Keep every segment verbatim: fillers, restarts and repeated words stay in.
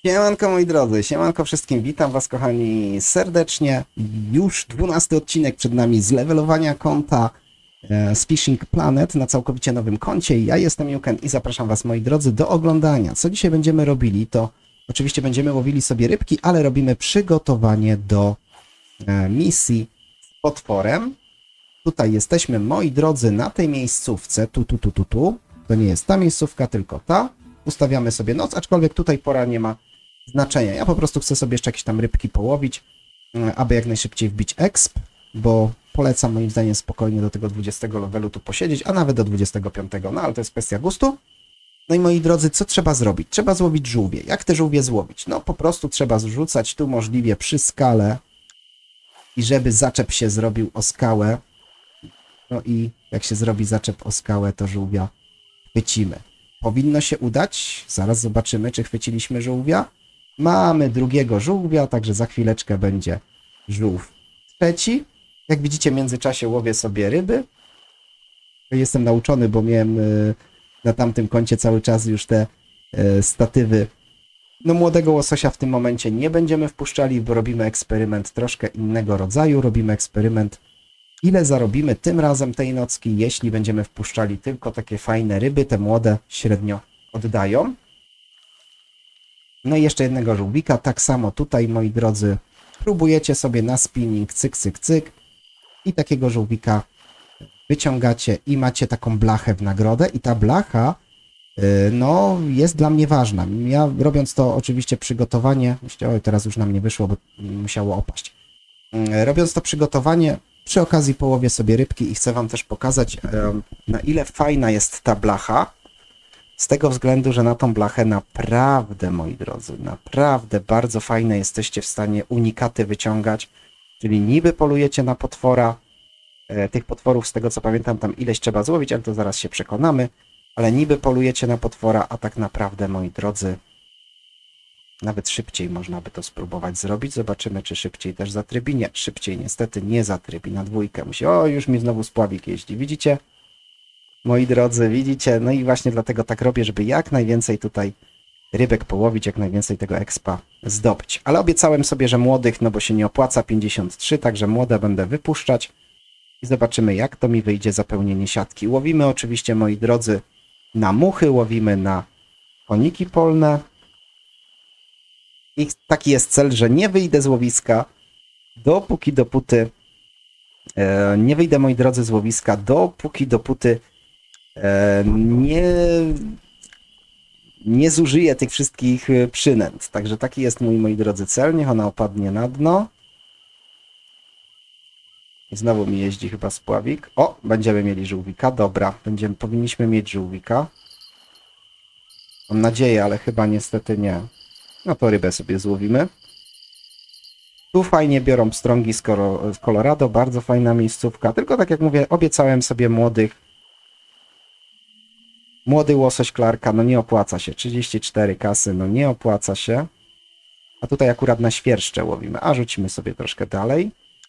Siemanko moi drodzy, siemanko wszystkim, witam was kochani serdecznie. Już dwunasty odcinek przed nami z levelowania konta e, z Fishing Planet na całkowicie nowym koncie. Ja jestem Juken i zapraszam was moi drodzy do oglądania. Co dzisiaj będziemy robili, to oczywiście będziemy łowili sobie rybki, ale robimy przygotowanie do e, misji z potworem. Tutaj jesteśmy moi drodzy na tej miejscówce, tu, tu, tu, tu, tu. To nie jest ta miejscówka, tylko ta. Ustawiamy sobie noc, aczkolwiek tutaj pora nie ma znaczenia. Ja po prostu chcę sobie jeszcze jakieś tam rybki połowić, aby jak najszybciej wbić exp, bo polecam moim zdaniem spokojnie do tego dwudziestego levelu tu posiedzieć, a nawet do dwudziestego piątego, no ale to jest kwestia gustu. No i moi drodzy, co trzeba zrobić? Trzeba złowić żółwie. Jak te żółwie złowić? No po prostu trzeba zrzucać tu możliwie przy skale i żeby zaczep się zrobił o skałę, no i jak się zrobi zaczep o skałę, to żółwia chwycimy. Powinno się udać. Zaraz zobaczymy, czy chwyciliśmy żółwia. Mamy drugiego żółwia, także za chwileczkę będzie żółw trzeci. Jak widzicie, w międzyczasie łowię sobie ryby. Jestem nauczony, bo miałem na tamtym koncie cały czas już te statywy. No młodego łososia w tym momencie nie będziemy wpuszczali, bo robimy eksperyment troszkę innego rodzaju. Robimy eksperyment, ile zarobimy tym razem tej nocki, jeśli będziemy wpuszczali tylko takie fajne ryby. Te młode średnio oddają. No i jeszcze jednego żółwika. Tak samo tutaj, moi drodzy, próbujecie sobie na spinning, cyk, cyk, cyk. I takiego żółwika wyciągacie i macie taką blachę w nagrodę. I ta blacha, no, jest dla mnie ważna. Ja robiąc to oczywiście przygotowanie, oj, teraz już nam nie wyszło, bo musiało opaść. Robiąc to przygotowanie, przy okazji połowię sobie rybki i chcę wam też pokazać, na ile fajna jest ta blacha. Z tego względu, że na tą blachę naprawdę, moi drodzy, naprawdę bardzo fajne jesteście w stanie unikaty wyciągać. Czyli niby polujecie na potwora. Tych potworów, z tego co pamiętam, tam ileś trzeba złowić, ale to zaraz się przekonamy. Ale niby polujecie na potwora, a tak naprawdę, moi drodzy, nawet szybciej można by to spróbować zrobić. Zobaczymy, czy szybciej też zatrybi. Nie, szybciej niestety nie zatrybi. Na dwójkę musi. O, już mi znowu spławik jeździ. Widzicie? Moi drodzy, widzicie? No i właśnie dlatego tak robię, żeby jak najwięcej tutaj rybek połowić, jak najwięcej tego expa zdobyć. Ale obiecałem sobie, że młodych, no bo się nie opłaca, pięćdziesiąt trzy, także młode będę wypuszczać. I zobaczymy, jak to mi wyjdzie zapełnienie siatki. Łowimy oczywiście, moi drodzy, na muchy, łowimy na koniki polne. I taki jest cel, że nie wyjdę z łowiska, dopóki dopóty, e, nie wyjdę, moi drodzy, z łowiska, dopóki dopóty e, nie, nie zużyję tych wszystkich przynęt. Także taki jest mój, moi drodzy, cel. Niech ona opadnie na dno. I znowu mi jeździ chyba spławik. O, będziemy mieli żółwika. Dobra, będziemy, powinniśmy mieć żółwika. Mam nadzieję, ale chyba niestety nie. No to rybę sobie złowimy. Tu fajnie biorą pstrągi z Colorado. Bardzo fajna miejscówka. Tylko tak jak mówię, obiecałem sobie młodych. Młody łosoś Clarka, no nie opłaca się. trzydzieści cztery kasy, no nie opłaca się. A tutaj akurat na świerszcze łowimy. A rzucimy sobie troszkę dalej.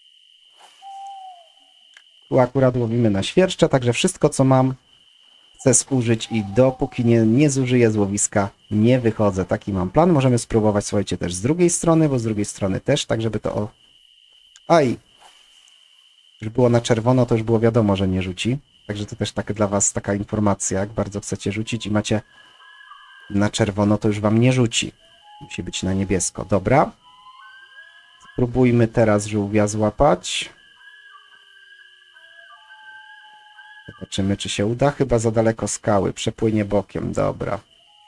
Tu akurat łowimy na świerszcze, także wszystko co mam chcę zużyć i dopóki nie, nie zużyję z łowiska, nie wychodzę. Taki mam plan. Możemy spróbować, słuchajcie, też z drugiej strony, bo z drugiej strony też, tak żeby to... O... Aj! Już było na czerwono, to już było wiadomo, że nie rzuci. Także to też tak dla was taka informacja, jak bardzo chcecie rzucić i macie na czerwono, to już wam nie rzuci. Musi być na niebiesko. Dobra. Spróbujmy teraz żółwia złapać. Zobaczymy, czy się uda. Chyba za daleko skały. Przepłynie bokiem. Dobra.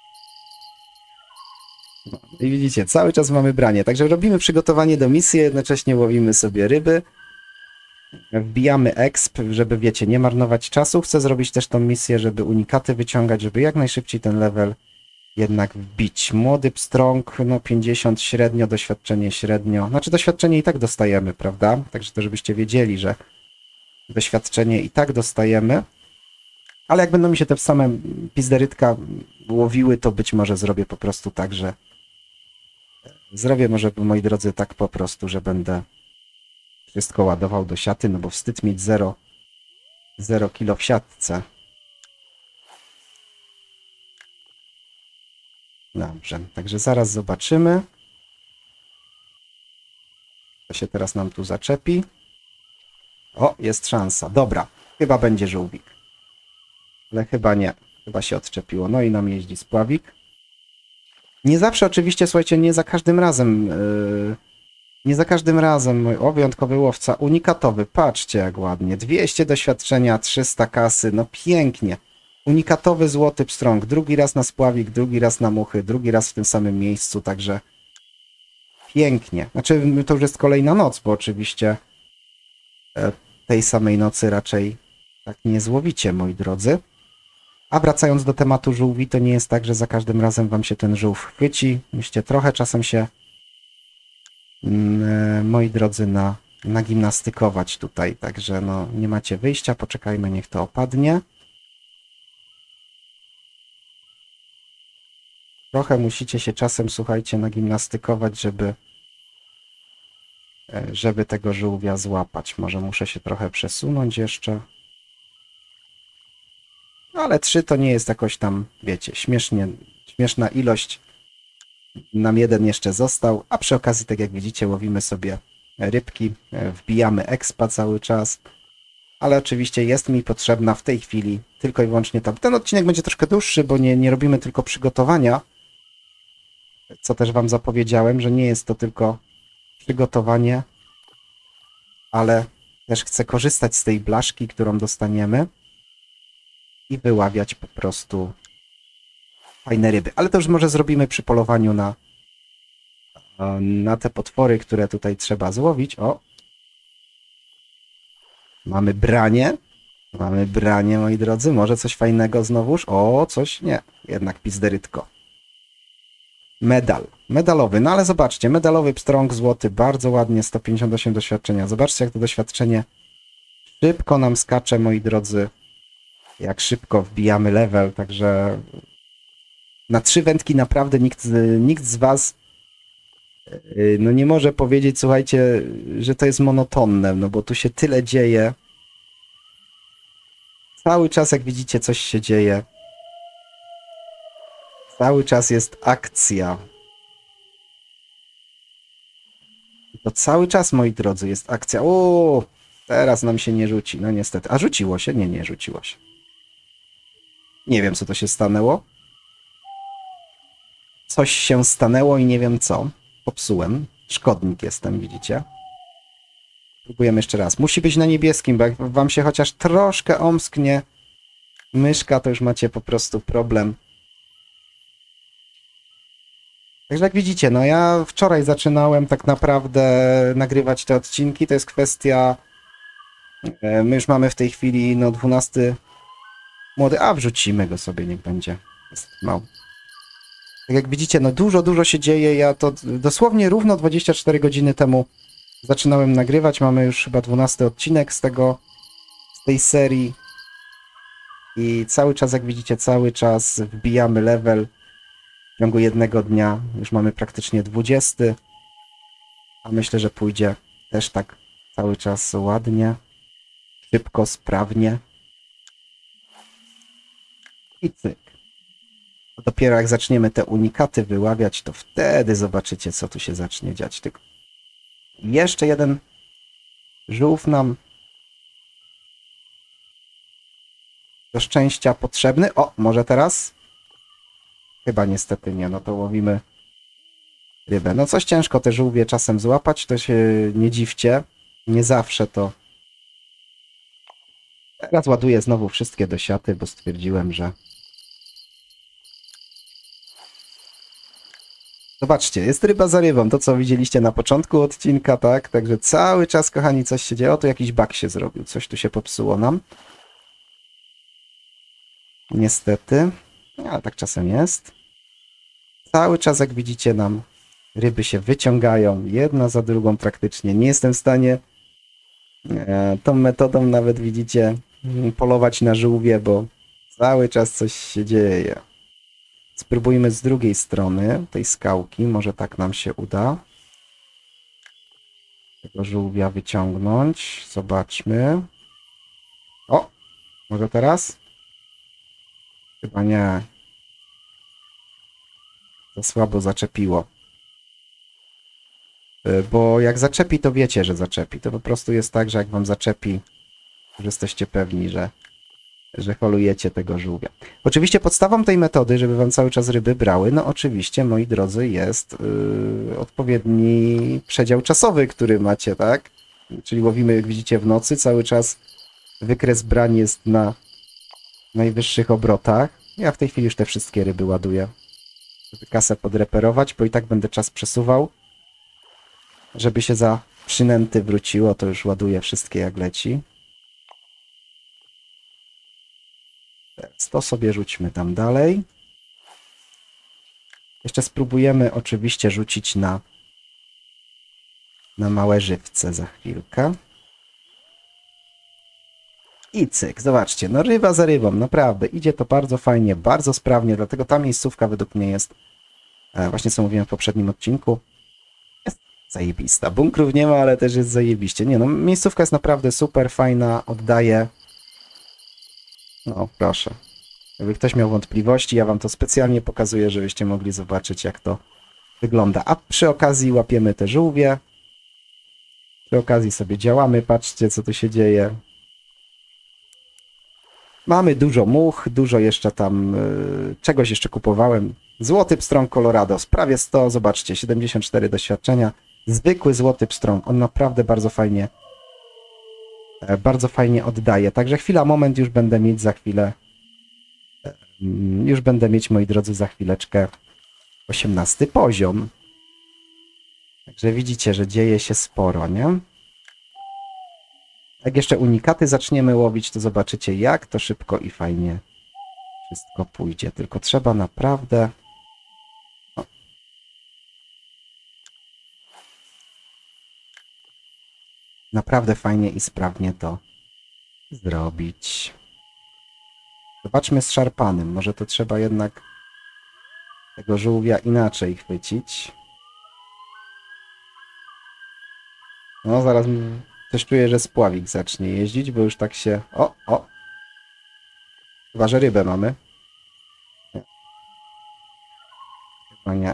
No, i widzicie, cały czas mamy branie. Także robimy przygotowanie do misji, jednocześnie łowimy sobie ryby. Wbijamy exp, żeby, wiecie, nie marnować czasu. Chcę zrobić też tą misję, żeby unikaty wyciągać, żeby jak najszybciej ten level jednak wbić. Młody pstrąg, no pięćdziesiąt średnio, doświadczenie średnio. Znaczy doświadczenie i tak dostajemy, prawda? Także to żebyście wiedzieli, że doświadczenie i tak dostajemy, ale jak będą mi się te same pizderytka łowiły, to być może zrobię po prostu tak, że zrobię może, moi drodzy, tak po prostu, że będę wszystko ładował do siaty, no bo wstyd mieć zero kilo w siatce. Dobrze, także zaraz zobaczymy. Co się teraz nam tu zaczepi. O, jest szansa. Dobra, chyba będzie żółwik. Ale chyba nie. Chyba się odczepiło. No i nam jeździ spławik. Nie zawsze oczywiście, słuchajcie, nie za każdym razem... Yy, nie za każdym razem. O, wyjątkowy łowca. Unikatowy. Patrzcie jak ładnie. dwieście doświadczenia, trzysta kasy. No pięknie. Unikatowy złoty pstrąg. Drugi raz na spławik, drugi raz na muchy, drugi raz w tym samym miejscu, także pięknie. Znaczy, to już jest kolejna noc, bo oczywiście tej samej nocy raczej tak nie złowicie, moi drodzy. A wracając do tematu żółwi, to nie jest tak, że za każdym razem wam się ten żółw chwyci. Musicie trochę czasem się, moi drodzy, na, nagimnastykować tutaj, także no nie macie wyjścia, poczekajmy, niech to opadnie. Trochę musicie się czasem, słuchajcie, nagimnastykować, żeby, żeby tego żółwia złapać. Może muszę się trochę przesunąć jeszcze. Ale trzy to nie jest jakoś tam, wiecie, śmiesznie, śmieszna ilość. Nam jeden jeszcze został, a przy okazji, tak jak widzicie, łowimy sobie rybki, wbijamy expa cały czas. Ale oczywiście jest mi potrzebna w tej chwili tylko i wyłącznie tam. Ten odcinek będzie troszkę dłuższy, bo nie, nie robimy tylko przygotowania. Co też wam zapowiedziałem, że nie jest to tylko przygotowanie, ale też chcę korzystać z tej blaszki, którą dostaniemy i wyławiać po prostu fajne ryby. Ale to już może zrobimy przy polowaniu na, na te potwory, które tutaj trzeba złowić. O! Mamy branie. Mamy branie, moi drodzy. Może coś fajnego znowuż? O, coś nie. Jednak pizderytko. Medal. Medalowy. No ale zobaczcie, medalowy pstrąg złoty. Bardzo ładnie, sto pięćdziesiąt osiem doświadczenia. Zobaczcie, jak to doświadczenie szybko nam skacze, moi drodzy. Jak szybko wbijamy level. Także na trzy wędki naprawdę nikt, nikt z was no nie może powiedzieć, słuchajcie, że to jest monotonne, no bo tu się tyle dzieje. Cały czas, jak widzicie, coś się dzieje. Cały czas jest akcja. To cały czas, moi drodzy, jest akcja. O, teraz nam się nie rzuci. No niestety. A rzuciło się? Nie, nie rzuciło się. Nie wiem, co to się stanęło. Coś się stanęło i nie wiem co. Popsułem. Szkodnik jestem, widzicie? Próbujemy jeszcze raz. Musi być na niebieskim, bo jak wam się chociaż troszkę omsknie myszka, to już macie po prostu problem. Także jak widzicie, no ja wczoraj zaczynałem tak naprawdę nagrywać te odcinki. To jest kwestia... My już mamy w tej chwili no dwunasty młody, a wrzucimy go sobie, niech będzie. Jest mało. Tak jak widzicie, no dużo, dużo się dzieje. Ja to dosłownie równo dwadzieścia cztery godziny temu zaczynałem nagrywać. Mamy już chyba dwunasty odcinek z tego, z tej serii. I cały czas, jak widzicie, cały czas wbijamy level. W ciągu jednego dnia już mamy praktycznie dwudziesty. A myślę, że pójdzie też tak cały czas ładnie, szybko, sprawnie. I cyk. Dopiero jak zaczniemy te unikaty wyławiać, to wtedy zobaczycie, co tu się zacznie dziać. Tylko jeszcze jeden żółw nam do szczęścia potrzebny. O, może teraz? Chyba niestety nie, no to łowimy rybę. No coś ciężko te żółwie czasem złapać, to się nie dziwcie. Nie zawsze to... Teraz ładuję znowu wszystkie do siaty, bo stwierdziłem, że... Zobaczcie, jest ryba za rybą, to co widzieliście na początku odcinka, tak? Także cały czas, kochani, coś się dzieje. O, tu jakiś bug się zrobił, coś tu się popsuło nam. Niestety, ale tak czasem jest. Cały czas, jak widzicie, nam ryby się wyciągają, jedna za drugą praktycznie. Nie jestem w stanie e, tą metodą nawet, widzicie, polować na żółwie, bo cały czas coś się dzieje. Spróbujmy z drugiej strony tej skałki, może tak nam się uda tego żółwia wyciągnąć. Zobaczmy. O, może teraz? Chyba nie. To słabo zaczepiło. Bo jak zaczepi, to wiecie, że zaczepi. To po prostu jest tak, że jak wam zaczepi, że jesteście pewni, że, że holujecie tego żółwia. Oczywiście podstawą tej metody, żeby wam cały czas ryby brały, no oczywiście, moi drodzy, jest yy, odpowiedni przedział czasowy, który macie, tak? Czyli łowimy, jak widzicie, w nocy, cały czas wykres brań jest na najwyższych obrotach. Ja w tej chwili już te wszystkie ryby ładuję, żeby kasę podreperować, bo i tak będę czas przesuwał. Żeby się za przynęty wróciło, to już ładuję wszystkie jak leci. Teraz to sobie rzućmy tam dalej. Jeszcze spróbujemy oczywiście rzucić na, na małe żywce za chwilkę. I cyk, zobaczcie, no ryba za rybą, naprawdę, idzie to bardzo fajnie, bardzo sprawnie, dlatego ta miejscówka według mnie jest, e, właśnie co mówiłem w poprzednim odcinku, jest zajebista. Bunkrów nie ma, ale też jest zajebiście. Nie no, miejscówka jest naprawdę super, fajna, oddaje. No, proszę. Jakby ktoś miał wątpliwości, ja wam to specjalnie pokazuję, żebyście mogli zobaczyć, jak to wygląda. A przy okazji łapiemy te żółwie. Przy okazji sobie działamy, patrzcie, co tu się dzieje. Mamy dużo much, dużo jeszcze tam, yy, czegoś jeszcze kupowałem. Złoty pstrąg Colorado, prawie sto, zobaczcie, siedemdziesiąt cztery doświadczenia. Zwykły złoty pstrąg, on naprawdę bardzo fajnie, e, bardzo fajnie oddaje. Także chwila, moment, już będę mieć za chwilę, e, już będę mieć, moi drodzy, za chwileczkę osiemnasty poziom. Także widzicie, że dzieje się sporo, nie? Jak jeszcze unikaty zaczniemy łowić, to zobaczycie, jak to szybko i fajnie wszystko pójdzie. Tylko trzeba naprawdę... O. Naprawdę fajnie i sprawnie to zrobić. Zobaczmy z szarpanym. Może to trzeba jednak tego żółwia inaczej chwycić. No, zaraz... Też czuję, że spławik zacznie jeździć, bo już tak się... O, o! Chyba, że rybę mamy. Nie. Chyba nie.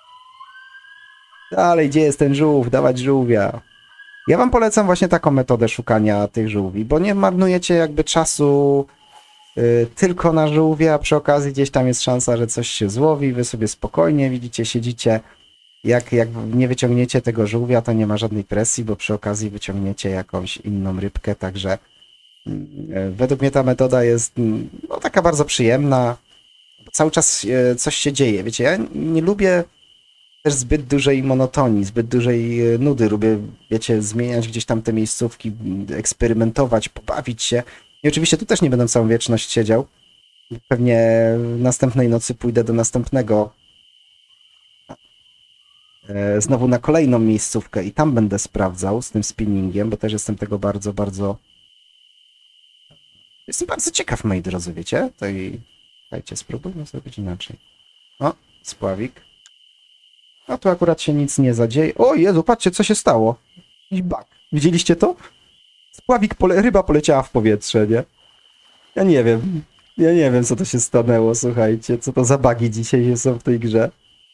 Dalej, gdzie jest ten żółw? Dawać żółwia. Ja wam polecam właśnie taką metodę szukania tych żółwi, bo nie marnujecie jakby czasu yy, tylko na żółwia, a przy okazji gdzieś tam jest szansa, że coś się złowi, wy sobie spokojnie, widzicie, siedzicie. Jak, jak nie wyciągniecie tego żółwia, to nie ma żadnej presji, bo przy okazji wyciągniecie jakąś inną rybkę, także yy, według mnie ta metoda jest yy, no, taka bardzo przyjemna. Cały czas yy, coś się dzieje, wiecie, ja nie lubię też zbyt dużej monotonii, zbyt dużej yy, nudy, lubię, wiecie, zmieniać gdzieś tam te miejscówki, eksperymentować, pobawić się. I oczywiście tu też nie będę całą wieczność siedział. Pewnie następnej nocy pójdę do następnego znowu na kolejną miejscówkę i tam będę sprawdzał z tym spinningiem, bo też jestem tego bardzo, bardzo... Jestem bardzo ciekaw, moi drodzy, wiecie? To i... Słuchajcie, spróbujmy zrobić inaczej. O, spławik. A tu akurat się nic nie zadzieje. O Jezu, patrzcie, co się stało. Jakiś bug. Widzieliście to? Spławik, pole... ryba poleciała w powietrze, nie? Ja nie wiem. Ja nie wiem, co to się stanęło, słuchajcie. Co to za bugi dzisiaj są w tej grze.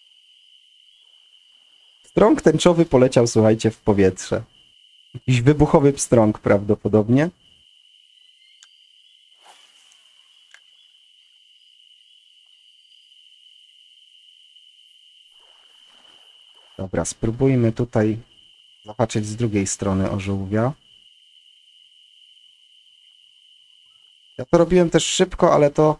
Pstrąg tęczowy poleciał, słuchajcie, w powietrze. Jakiś wybuchowy pstrąg prawdopodobnie. Dobra, spróbujmy tutaj zobaczyć z drugiej strony o żółwia. Ja to robiłem też szybko, ale to...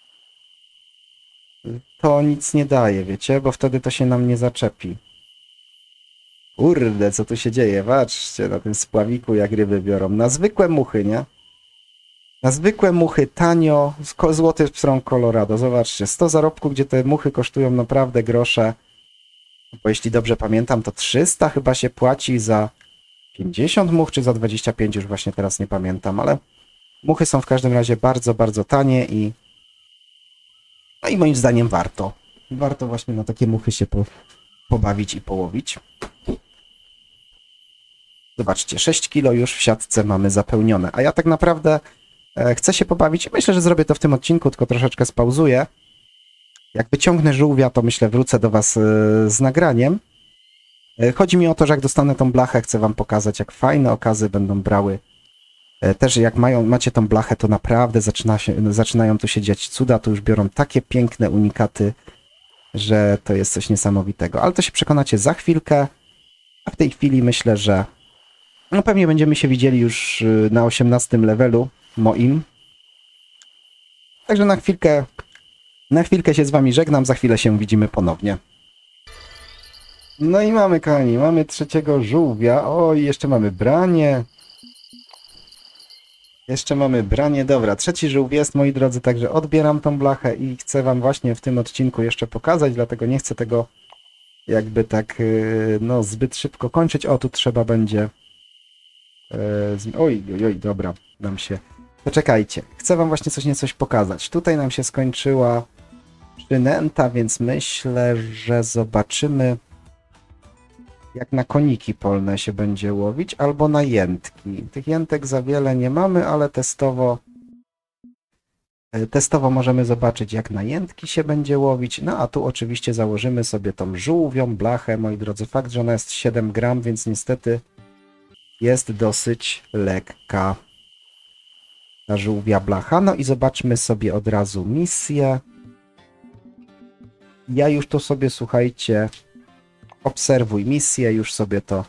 To nic nie daje, wiecie, bo wtedy to się nam nie zaczepi. Kurde, co tu się dzieje? Patrzcie na tym spławiku, jak ryby biorą. Na zwykłe muchy, nie? Na zwykłe muchy, tanio, złoty pstrąg Colorado. Zobaczcie, sto zarobku, gdzie te muchy kosztują naprawdę grosze. Bo jeśli dobrze pamiętam, to trzysta chyba się płaci za pięćdziesiąt much, czy za dwadzieścia pięć, już właśnie teraz nie pamiętam, ale muchy są w każdym razie bardzo, bardzo tanie i... No i moim zdaniem warto. Warto właśnie na takie muchy się po... pobawić i połowić. Zobaczcie, sześć kilo już w siatce mamy zapełnione, a ja tak naprawdę e, chcę się pobawić. Myślę, że zrobię to w tym odcinku, tylko troszeczkę spauzuję. Jak wyciągnę żółwia, to myślę wrócę do was z nagraniem. Chodzi mi o to, że jak dostanę tą blachę, chcę wam pokazać, jak fajne okazy będą brały. Też jak mają, macie tą blachę, to naprawdę zaczyna się, zaczynają tu się dziać cuda, tu już biorą takie piękne unikaty, że to jest coś niesamowitego. Ale to się przekonacie za chwilkę, a w tej chwili myślę, że no pewnie będziemy się widzieli już na osiemnastym levelu moim. Także na chwilkę, na chwilkę się z wami żegnam, za chwilę się widzimy ponownie. No i mamy, kochani, mamy trzeciego żółwia. O, i jeszcze mamy branie. Jeszcze mamy branie. Dobra, trzeci żółw jest, moi drodzy, także odbieram tą blachę i chcę wam właśnie w tym odcinku jeszcze pokazać, dlatego nie chcę tego jakby tak, no, zbyt szybko kończyć. O, tu trzeba będzie... Oj, oj, oj, dobra, nam się... Poczekajcie, chcę wam właśnie coś niecoś pokazać. Tutaj nam się skończyła przynęta, więc myślę, że zobaczymy, jak na koniki polne się będzie łowić, albo na jętki. Tych jętek za wiele nie mamy, ale testowo testowo możemy zobaczyć, jak na jętki się będzie łowić. No a tu oczywiście założymy sobie tą żółwią blachę, moi drodzy. Fakt, że ona jest siedem gram, więc niestety jest dosyć lekka ta żółwia blacha. No i zobaczmy sobie od razu misję. Ja już to sobie, słuchajcie, obserwuj misję, już sobie to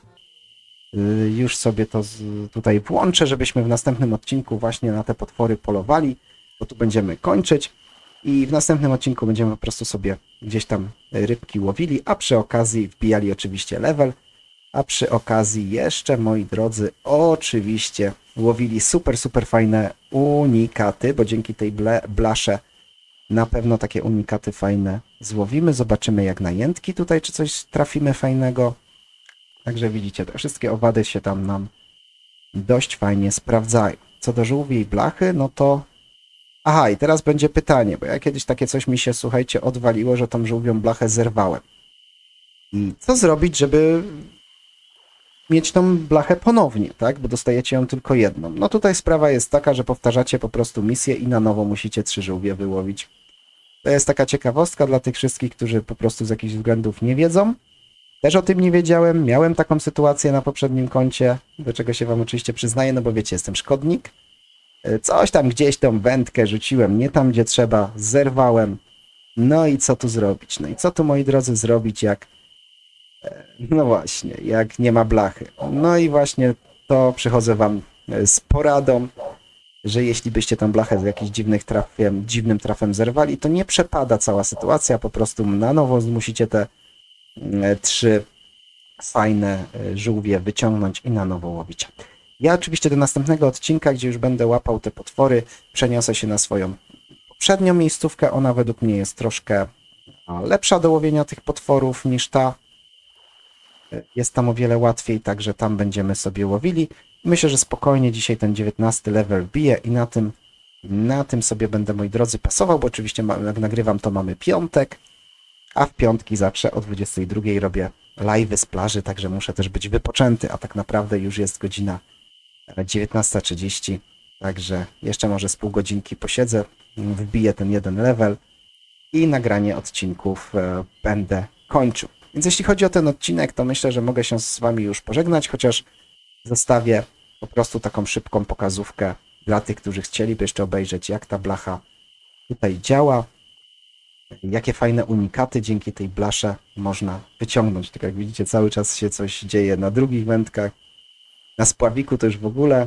już sobie to tutaj włączę, żebyśmy w następnym odcinku właśnie na te potwory polowali, bo tu będziemy kończyć i w następnym odcinku będziemy po prostu sobie gdzieś tam rybki łowili, a przy okazji wbijali oczywiście level, a przy okazji jeszcze, moi drodzy, oczywiście łowili super, super fajne unikaty, bo dzięki tej blasze na pewno takie unikaty fajne złowimy. Zobaczymy, jak na jętki tutaj, czy coś trafimy fajnego. Także widzicie, te wszystkie owady się tam nam dość fajnie sprawdzają. Co do żółwiej blachy, no to... Aha, i teraz będzie pytanie, bo ja kiedyś takie coś mi się, słuchajcie, odwaliło, że tą żółwią blachę zerwałem. I co zrobić, żeby mieć tą blachę ponownie, tak? Bo dostajecie ją tylko jedną. No tutaj sprawa jest taka, że powtarzacie po prostu misję i na nowo musicie trzy żółwie wyłowić. To jest taka ciekawostka dla tych wszystkich, którzy po prostu z jakichś względów nie wiedzą. Też o tym nie wiedziałem, miałem taką sytuację na poprzednim koncie, do czego się wam oczywiście przyznaję, no bo wiecie, jestem szkodnik. Coś tam gdzieś tą wędkę rzuciłem, nie tam gdzie trzeba, zerwałem. No i co tu zrobić? No i co tu, moi drodzy, zrobić, jak... No właśnie, jak nie ma blachy. No i właśnie to przychodzę wam z poradą, że jeśli byście tą blachę z jakimś dziwnych trafem, dziwnym trafem zerwali, to nie przepada cała sytuacja, po prostu na nowo musicie te trzy fajne żółwie wyciągnąć i na nowo łowić. Ja oczywiście do następnego odcinka, gdzie już będę łapał te potwory, przeniosę się na swoją poprzednią miejscówkę. Ona według mnie jest troszkę lepsza do łowienia tych potworów niż ta. Jest tam o wiele łatwiej, także tam będziemy sobie łowili. Myślę, że spokojnie dzisiaj ten dziewiętnasty level bije i na tym, na tym sobie będę, moi drodzy, pasował, bo oczywiście jak nagrywam, to mamy piątek, a w piątki zawsze o dwudziestej drugiej robię live'y z plaży, także muszę też być wypoczęty, a tak naprawdę już jest godzina dziewiętnasta trzydzieści, także jeszcze może z pół godzinki posiedzę, wbiję ten jeden level i nagranie odcinków będę kończył. Więc jeśli chodzi o ten odcinek, to myślę, że mogę się z wami już pożegnać, chociaż zostawię po prostu taką szybką pokazówkę dla tych, którzy chcieliby jeszcze obejrzeć, jak ta blacha tutaj działa, jakie fajne unikaty dzięki tej blasze można wyciągnąć. Tak jak widzicie, cały czas się coś dzieje na drugich wędkach, na spławiku to już w ogóle.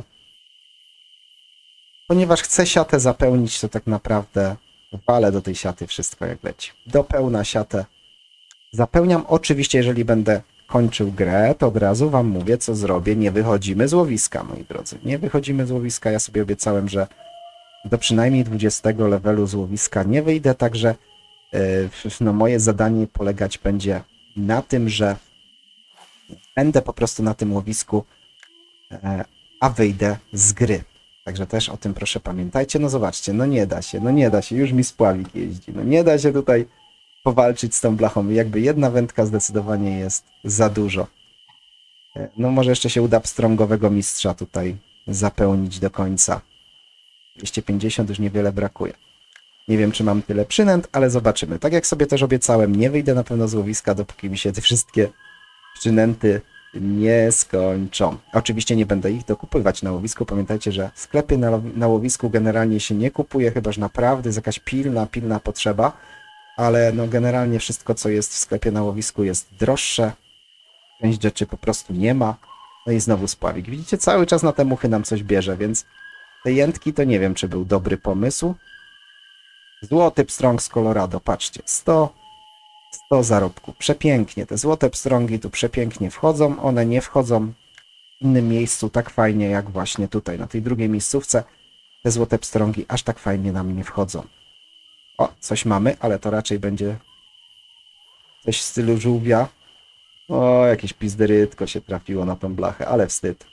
Ponieważ chcę siatę zapełnić, to tak naprawdę walę do tej siaty wszystko jak leci. Do pełna siatę zapełniam. Oczywiście, jeżeli będę kończył grę, to od razu wam mówię, co zrobię. Nie wychodzimy z łowiska, moi drodzy. Nie wychodzimy z łowiska. Ja sobie obiecałem, że do przynajmniej dwudziestego levelu z łowiska nie wyjdę, także yy, no, moje zadanie polegać będzie na tym, że będę po prostu na tym łowisku, yy, a wyjdę z gry. Także też o tym proszę pamiętajcie. No zobaczcie, no nie da się, no nie da się. Już mi spławik jeździ. No nie da się tutaj powalczyć z tą blachą. Jakby jedna wędka zdecydowanie jest za dużo. No może jeszcze się uda pstrągowego mistrza tutaj zapełnić do końca. dwieście pięćdziesiąt już niewiele brakuje. Nie wiem, czy mam tyle przynęt, ale zobaczymy. Tak jak sobie też obiecałem, nie wyjdę na pewno z łowiska, dopóki mi się te wszystkie przynęty nie skończą. Oczywiście nie będę ich dokupywać na łowisku. Pamiętajcie, że w sklepie na, na łowisku generalnie się nie kupuje, chyba że naprawdę jest jakaś pilna, pilna potrzeba. Ale no generalnie wszystko, co jest w sklepie na łowisku, jest droższe. Część rzeczy po prostu nie ma. No i znowu spławik. Widzicie, cały czas na te muchy nam coś bierze, więc te jętki to nie wiem, czy był dobry pomysł. Złoty pstrąg z Colorado, patrzcie, sto, sto zarobków. Przepięknie, te złote pstrągi tu przepięknie wchodzą. One nie wchodzą w innym miejscu tak fajnie, jak właśnie tutaj, na tej drugiej miejscówce. Te złote pstrągi aż tak fajnie nam nie wchodzą. O, coś mamy, ale to raczej będzie coś w stylu żółwia. O, jakieś pizderytko się trafiło na tą blachę, ale wstyd.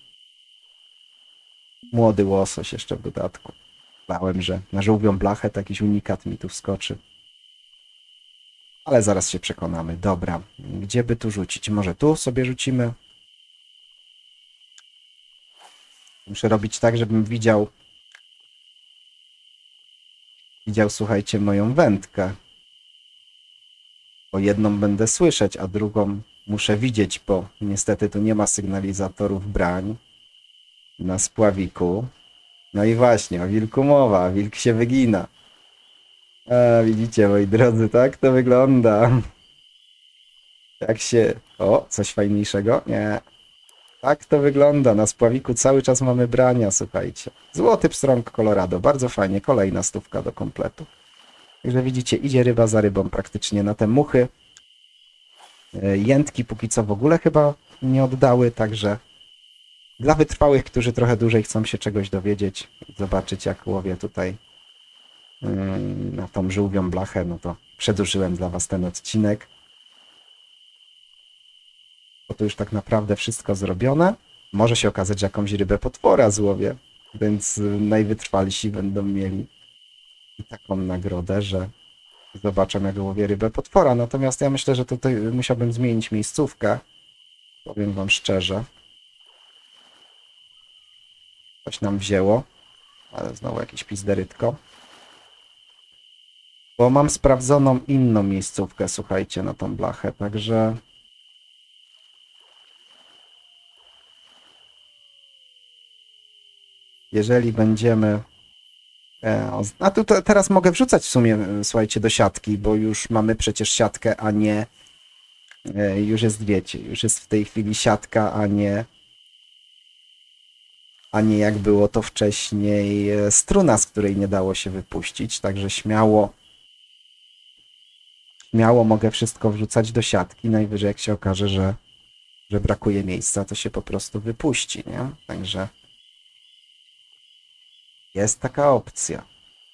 Młody łosoś jeszcze w dodatku. Bałem, że na żółwią blachę to jakiś unikat mi tu wskoczy. Ale zaraz się przekonamy. Dobra, gdzie by tu rzucić? Może tu sobie rzucimy? Muszę robić tak, żebym widział... Widział, słuchajcie, moją wędkę. Bo jedną będę słyszeć, a drugą muszę widzieć, bo niestety tu nie ma sygnalizatorów brań na spławiku. No i właśnie, o wilku mowa, wilk się wygina. A, widzicie, moi drodzy, tak to wygląda. Jak się... O, coś fajniejszego? Nie. Tak to wygląda. Na spławiku cały czas mamy brania, słuchajcie. Złoty pstrąg Colorado, bardzo fajnie. Kolejna stówka do kompletu. Także widzicie, idzie ryba za rybą praktycznie na te muchy. Jętki póki co w ogóle chyba nie oddały, także dla wytrwałych, którzy trochę dłużej chcą się czegoś dowiedzieć, zobaczyć jak łowię tutaj na tą żółwią blachę, no to przedłużyłem dla was ten odcinek. Bo to już tak naprawdę wszystko zrobione. Może się okazać, że jakąś rybę potwora złowię, więc najwytrwalsi będą mieli taką nagrodę, że zobaczę, jak łowię rybę potwora. Natomiast ja myślę, że tutaj musiałbym zmienić miejscówkę. Powiem wam szczerze. Coś nam wzięło. Ale znowu jakieś pizderytko. Bo mam sprawdzoną inną miejscówkę, słuchajcie, na tą blachę. Także... Jeżeli będziemy... A tu teraz mogę wrzucać w sumie, słuchajcie, do siatki, bo już mamy przecież siatkę, a nie... Już jest, wiecie, już jest w tej chwili siatka, a nie... A nie jak było to wcześniej struna, z której nie dało się wypuścić. Także śmiało... Śmiało mogę wszystko wrzucać do siatki. Najwyżej jak się okaże, że, że brakuje miejsca, to się po prostu wypuści, nie? Także... Jest taka opcja.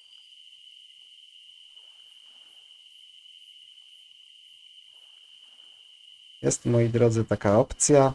Jest, moi drodzy, taka opcja.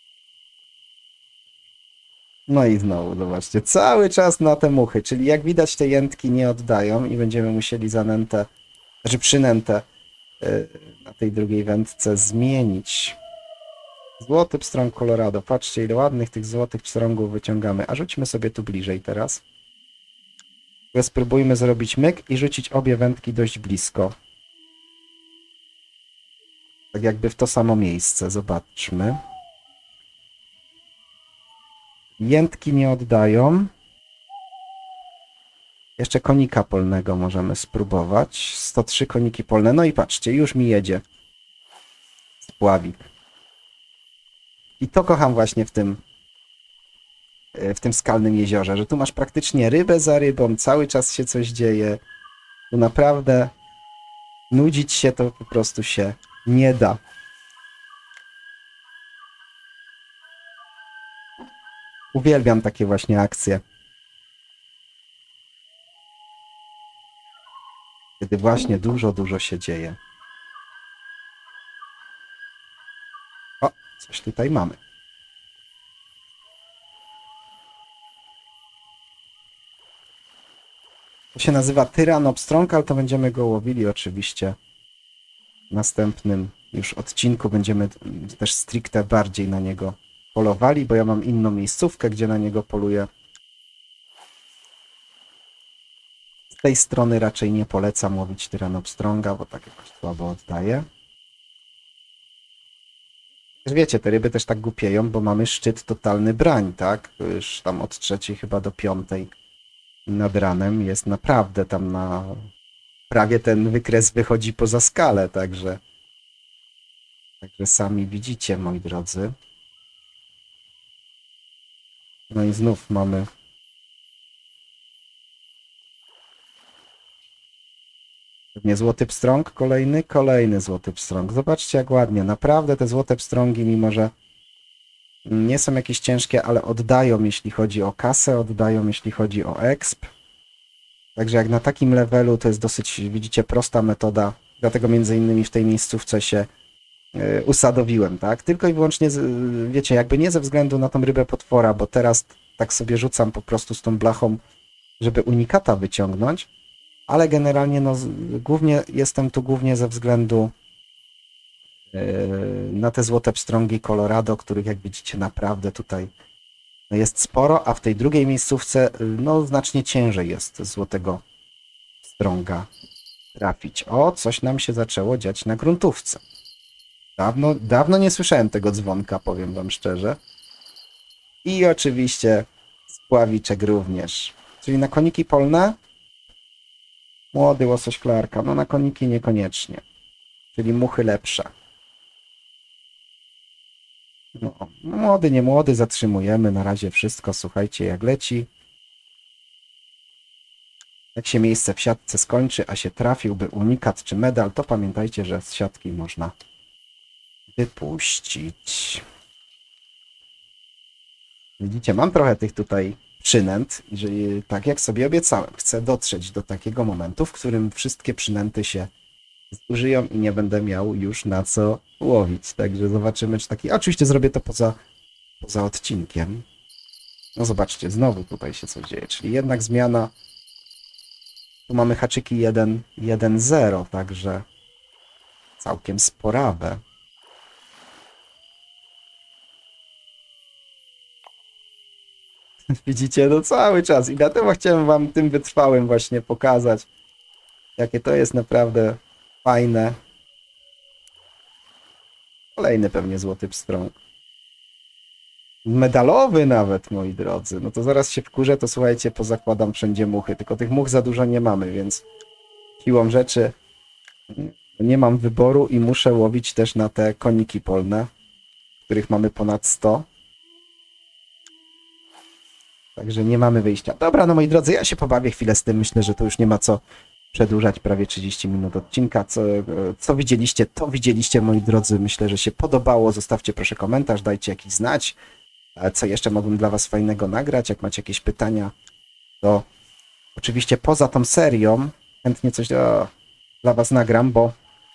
No i znowu, zobaczcie, cały czas na te muchy, czyli jak widać te jętki nie oddają i będziemy musieli zanętę, znaczy przynętę yy, na tej drugiej wędce zmienić. Złoty pstrąg Colorado. Patrzcie, ile ładnych tych złotych pstrągów wyciągamy. A rzućmy sobie tu bliżej teraz. Spróbujmy zrobić myk i rzucić obie wędki dość blisko. Tak jakby w to samo miejsce. Zobaczmy. Jętki nie oddają. Jeszcze konika polnego możemy spróbować. sto trzy koniki polne. No i patrzcie, już mi jedzie spławik. I to kocham właśnie w tym w tym skalnym jeziorze, że tu masz praktycznie rybę za rybą, cały czas się coś dzieje. Tu naprawdę nudzić się to po prostu się nie da. Uwielbiam takie właśnie akcje. Kiedy właśnie dużo, dużo się dzieje. O, coś tutaj mamy. To się nazywa tyranopstrąg, ale to będziemy go łowili oczywiście w następnym już odcinku. Będziemy też stricte bardziej na niego polowali, bo ja mam inną miejscówkę, gdzie na niego poluję. tej strony raczej nie polecam łowić Tyranopstronga, bo tak jakoś słabo oddaje. Wiecie, te ryby też tak głupieją, bo mamy szczyt totalny brań, tak? Już tam od trzeciej chyba do piątej nad ranem jest naprawdę tam na... Prawie ten wykres wychodzi poza skalę, także... Także sami widzicie, moi drodzy. No i znów mamy... Pewnie złoty pstrąg, kolejny, kolejny złoty pstrąg. Zobaczcie jak ładnie, naprawdę te złote pstrągi, mimo że nie są jakieś ciężkie, ale oddają jeśli chodzi o kasę, oddają jeśli chodzi o exp. Także jak na takim levelu to jest dosyć, widzicie, prosta metoda, dlatego między innymi w tej miejscówce się y, usadowiłem, tak? Tylko i wyłącznie, z, wiecie, jakby nie ze względu na tą rybę potwora, bo teraz tak sobie rzucam po prostu z tą blachą, żeby unikata wyciągnąć, ale generalnie no, głównie jestem tu głównie ze względu yy, na te złote pstrągi Colorado, których jak widzicie naprawdę tutaj no, jest sporo, a w tej drugiej miejscówce no, znacznie ciężej jest złotego pstrąga trafić. O, coś nam się zaczęło dziać na gruntówce. Dawno, dawno nie słyszałem tego dzwonka, powiem wam szczerze. I oczywiście spławiczek również. Czyli na koniki polne? Młody łosoś klarka. No na koniki niekoniecznie. Czyli muchy lepsze. No, młody, nie młody, zatrzymujemy. Na razie wszystko, słuchajcie, jak leci. Jak się miejsce w siatce skończy, a się trafiłby unikat czy medal, to pamiętajcie, że z siatki można wypuścić. Widzicie, mam trochę tych tutaj przynęt, że tak jak sobie obiecałem, chcę dotrzeć do takiego momentu, w którym wszystkie przynęty się zużyją i nie będę miał już na co łowić. Także zobaczymy, czy taki... Oczywiście zrobię to poza, poza odcinkiem. No zobaczcie, znowu tutaj się coś dzieje, czyli jednak zmiana. Tu mamy haczyki jeden, jeden, zero, także całkiem sporawe. Widzicie, no cały czas i dlatego chciałem wam tym wytrwałym właśnie pokazać, jakie to jest naprawdę fajne. Kolejny pewnie złoty pstrąg. Medalowy nawet, moi drodzy. No to zaraz się wkurzę, to słuchajcie, pozakładam wszędzie muchy. Tylko tych much za dużo nie mamy, więc siłą rzeczy nie mam wyboru i muszę łowić też na te koniki polne, których mamy ponad sto. Także nie mamy wyjścia. Dobra, no moi drodzy, ja się pobawię chwilę z tym. Myślę, że to już nie ma co przedłużać prawie trzydzieści minut odcinka. Co, co widzieliście, to widzieliście, moi drodzy. Myślę, że się podobało. Zostawcie proszę komentarz, dajcie jakiś znać. Co jeszcze mogłem dla was fajnego nagrać. Jak macie jakieś pytania, to oczywiście poza tą serią chętnie coś o, dla was nagram, bo,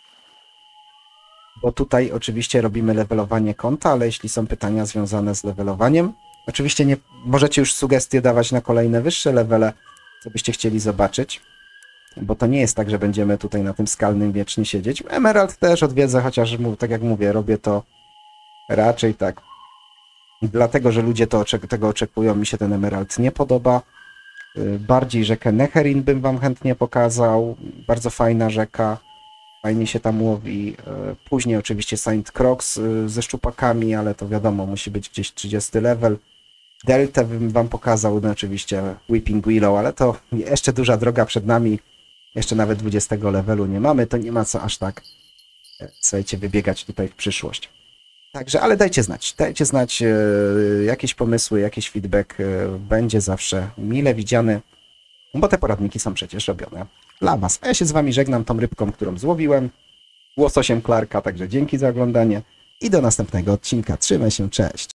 bo tutaj oczywiście robimy levelowanie konta, ale jeśli są pytania związane z levelowaniem, oczywiście nie możecie już sugestie dawać na kolejne wyższe levele, co byście chcieli zobaczyć, bo to nie jest tak, że będziemy tutaj na tym skalnym wiecznie siedzieć. Emerald też odwiedzę, chociaż tak jak mówię, robię to raczej tak dlatego, że ludzie to, tego oczekują, mi się ten Emerald nie podoba. Bardziej rzekę Neherin bym wam chętnie pokazał, bardzo fajna rzeka, fajnie się tam łowi. Później oczywiście Saint Croix ze szczupakami, ale to wiadomo, musi być gdzieś trzydziesty level. Deltę bym wam pokazał, no oczywiście Weeping Willow, ale to jeszcze duża droga przed nami. Jeszcze nawet dwudziestego levelu nie mamy, to nie ma co aż tak, słuchajcie, wybiegać tutaj w przyszłość. Także, ale dajcie znać, dajcie znać e, jakieś pomysły, jakiś feedback e, będzie zawsze mile widziany, bo te poradniki są przecież robione dla was. A ja się z wami żegnam tą rybką, którą złowiłem, łososiem Clarka, także dzięki za oglądanie i do następnego odcinka. Trzymaj się, cześć!